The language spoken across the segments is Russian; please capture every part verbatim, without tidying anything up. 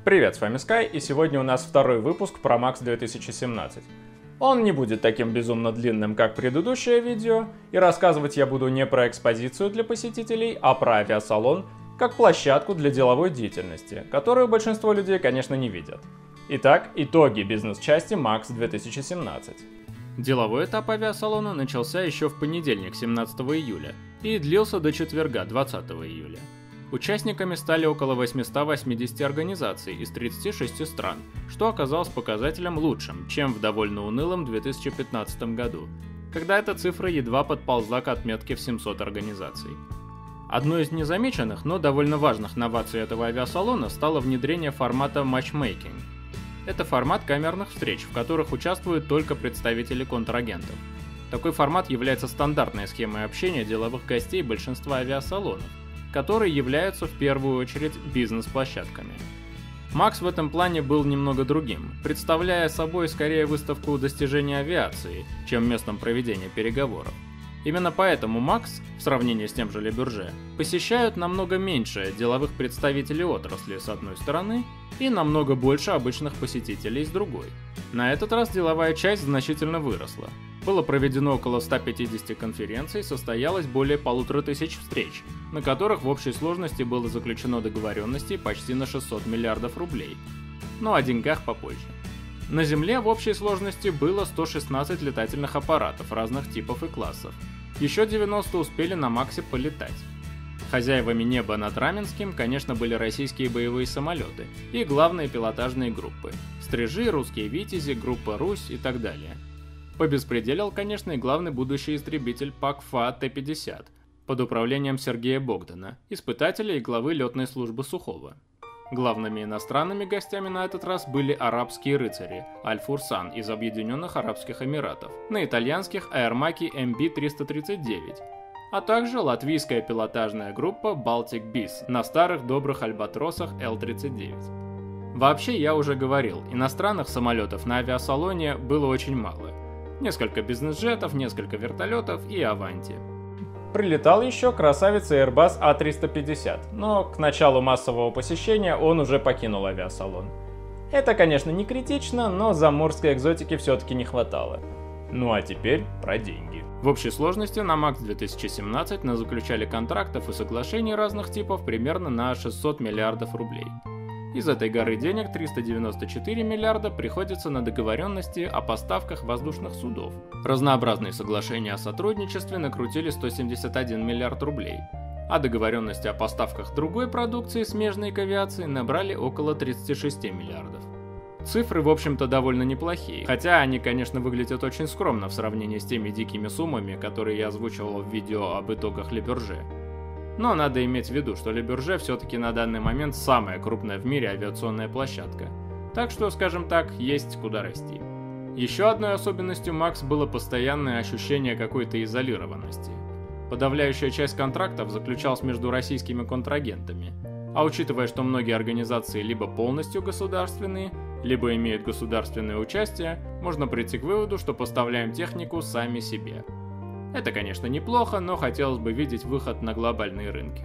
Привет, с вами Sky, и сегодня у нас второй выпуск про Макс две тысячи семнадцать. Он не будет таким безумно длинным, как предыдущее видео, и рассказывать я буду не про экспозицию для посетителей, а про авиасалон, как площадку для деловой деятельности, которую большинство людей, конечно, не видят. Итак, итоги бизнес-части Макс две тысячи семнадцать. Деловой этап авиасалона начался еще в понедельник, семнадцатого июля, и длился до четверга, двадцатого июля. Участниками стали около восемьсот восемьдесят организаций из тридцати шести стран, что оказалось показателем лучшим, чем в довольно унылом две тысячи пятнадцатом году, когда эта цифра едва подползла к отметке в семьсот организаций. Одной из незамеченных, но довольно важных новаций этого авиасалона стало внедрение формата матчмейкинг. Это формат камерных встреч, в которых участвуют только представители контрагентов. Такой формат является стандартной схемой общения деловых гостей большинства авиасалонов, которые являются в первую очередь бизнес-площадками. Макс в этом плане был немного другим, представляя собой скорее выставку достижений авиации, чем местом проведения переговоров. Именно поэтому Макс, в сравнении с тем же Le Bourget, посещают намного меньше деловых представителей отрасли с одной стороны и намного больше обычных посетителей с другой. На этот раз деловая часть значительно выросла. Было проведено около ста пятидесяти конференций, состоялось более полутора тысяч встреч, на которых в общей сложности было заключено договоренностей почти на шестьсот миллиардов рублей. Но о деньгах попозже. На Земле в общей сложности было сто шестнадцать летательных аппаратов разных типов и классов. Еще девяносто успели на Максе полетать. Хозяевами неба над Раменским, конечно, были российские боевые самолеты и главные пилотажные группы – Стрижи, Русские Витязи, группа Русь и так далее. Побеспределил, конечно, и главный будущий истребитель ПАК-ФА Т пятьдесят под управлением Сергея Богдана, испытателя и главы летной службы Сухого. Главными иностранными гостями на этот раз были арабские рыцари Аль-Фурсан из Объединенных Арабских Эмиратов на итальянских Аэрмаки Эм Би триста тридцать девять, а также латвийская пилотажная группа Baltic Bees на старых добрых альбатросах Эл тридцать девять. Вообще, я уже говорил, иностранных самолетов на авиасалоне было очень мало. Несколько бизнес-джетов, несколько вертолетов и Аванти. Прилетал еще красавец Airbus А триста пятьдесят, но к началу массового посещения он уже покинул авиасалон. Это, конечно, не критично, но заморской экзотики все-таки не хватало. Ну а теперь про деньги. В общей сложности на Макс две тысячи семнадцать назаключали контрактов и соглашений разных типов примерно на шестьсот миллиардов рублей. Из этой горы денег триста девяносто четыре миллиарда приходится на договоренности о поставках воздушных судов. Разнообразные соглашения о сотрудничестве накрутили сто семьдесят один миллиард рублей, а договоренности о поставках другой продукции, смежной к авиации, набрали около тридцати шести миллиардов. Цифры, в общем-то, довольно неплохие, хотя они, конечно, выглядят очень скромно в сравнении с теми дикими суммами, которые я озвучивал в видео об итогах Le Bourget. Но надо иметь в виду, что Le Bourget все-таки на данный момент самая крупная в мире авиационная площадка, так что, скажем так, есть куда расти. Еще одной особенностью Макс было постоянное ощущение какой-то изолированности. Подавляющая часть контрактов заключалась между российскими контрагентами, а учитывая, что многие организации либо полностью государственные, либо имеют государственное участие, можно прийти к выводу, что поставляем технику сами себе. Это, конечно, неплохо, но хотелось бы видеть выход на глобальные рынки.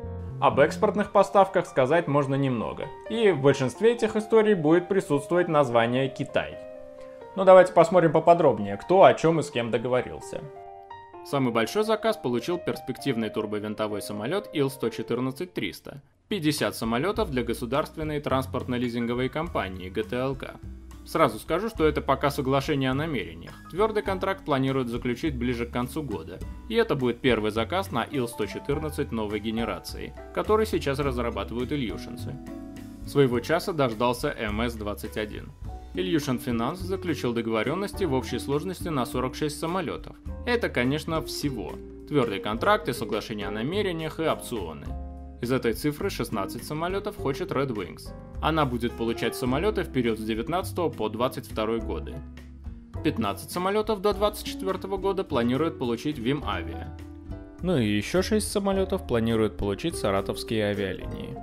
Об экспортных поставках сказать можно немного, и в большинстве этих историй будет присутствовать название Китай. Но давайте посмотрим поподробнее, кто о чем и с кем договорился. Самый большой заказ получил перспективный турбовинтовой самолет Ил сто четырнадцать триста, пятьдесят самолетов для государственной транспортно-лизинговой компании Гэ Тэ Эл Ка. Сразу скажу, что это пока соглашение о намерениях. Твердый контракт планируют заключить ближе к концу года, и это будет первый заказ на Ил сто четырнадцать новой генерации, который сейчас разрабатывают ильюшинцы. Своего часа дождался Эм Эс двадцать один. Ильюшин Финанс заключил договоренности в общей сложности на сорок шесть самолетов. Это, конечно, всего. Твердые контракты, соглашения о намерениях и опционы. Из этой цифры шестнадцать самолетов хочет Red Wings. Она будет получать самолеты в период с девятнадцатого по двадцать второй годы. пятнадцать самолетов до двадцать четвёртого года планирует получить Вим Авиа. Ну и еще шесть самолетов планируют получить саратовские авиалинии.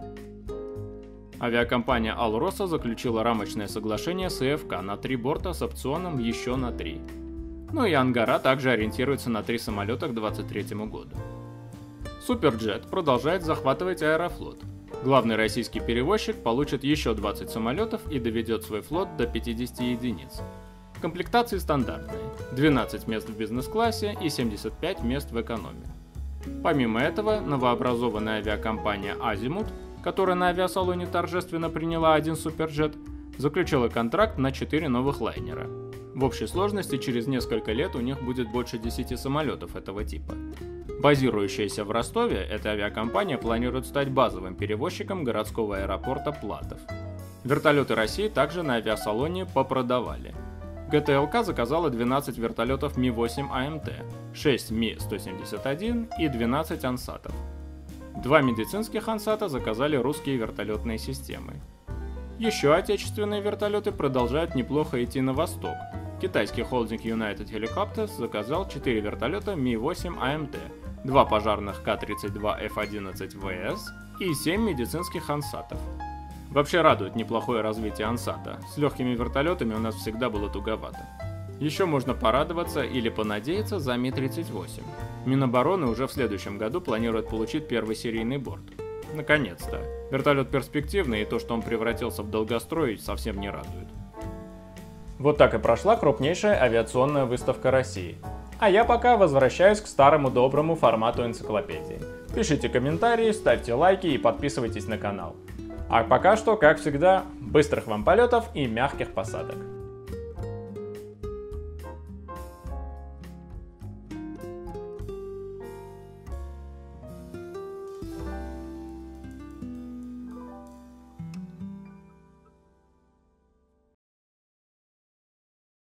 Авиакомпания Алроса заключила рамочное соглашение с И Эф Ка на три борта с опционом еще на три. Ну и Ангара также ориентируется на три самолета к двадцать третьему году. Суперджет продолжает захватывать Аэрофлот. Главный российский перевозчик получит еще двадцать самолетов и доведет свой флот до пятидесяти единиц. Комплектации стандартные – двенадцать мест в бизнес-классе и семьдесят пять мест в экономе. Помимо этого, новообразованная авиакомпания «Азимут», которая на авиасалоне торжественно приняла один суперджет, заключила контракт на четыре новых лайнера. В общей сложности через несколько лет у них будет больше десяти самолетов этого типа. Базирующаяся в Ростове, эта авиакомпания планирует стать базовым перевозчиком городского аэропорта Платов. Вертолеты России также на авиасалоне попродавали. ГТЛК заказала двенадцать вертолетов Ми восемь А М Т, шесть Ми сто семьдесят один и двенадцать Ансатов. Два медицинских Ансата заказали русские вертолетные системы. Еще отечественные вертолеты продолжают неплохо идти на восток. Китайский холдинг United Helicopters заказал четыре вертолета Ми восемь А М Т, два пожарных К тридцать два Ф одиннадцать В С и семь медицинских Ансатов. Вообще радует неплохое развитие Ансата, с легкими вертолетами у нас всегда было туговато. Еще можно порадоваться или понадеяться за Ми тридцать восемь. Минобороны уже в следующем году планирует получить первый серийный борт. Наконец-то. Вертолет перспективный, и то, что он превратился в долгострой, совсем не радует. Вот так и прошла крупнейшая авиационная выставка России. А я пока возвращаюсь к старому доброму формату энциклопедии. Пишите комментарии, ставьте лайки и подписывайтесь на канал. А пока что, как всегда, быстрых вам полетов и мягких посадок.